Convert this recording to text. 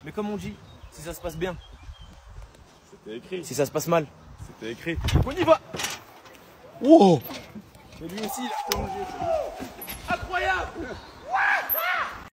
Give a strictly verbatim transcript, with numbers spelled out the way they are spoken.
Mais comme on dit, si ça se passe bien. C'était écrit. Si ça se passe mal. C'était écrit. On y va. Wow. Mais lui aussi, il a plongé. Incroyable.